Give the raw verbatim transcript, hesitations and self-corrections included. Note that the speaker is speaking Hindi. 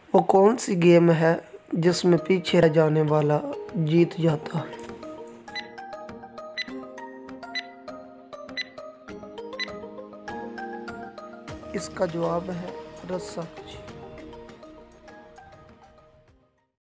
वो कौन सी गेम है जिसमें पीछे रह जाने वाला जीत जाता है? इसका जवाब है रस्साकशी।